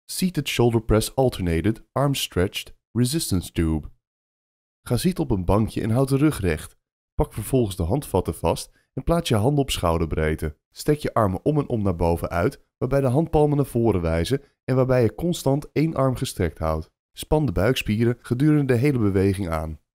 Seated Shoulder Press Alternated Arm Stretched Resistance Tube. Ga zitten op een bankje en houd de rug recht. Pak vervolgens de handvatten vast en plaats je handen op schouderbreedte. Stek je armen om en om naar boven uit, waarbij de handpalmen naar voren wijzen en waarbij je constant één arm gestrekt houdt. Span de buikspieren gedurende de hele beweging aan.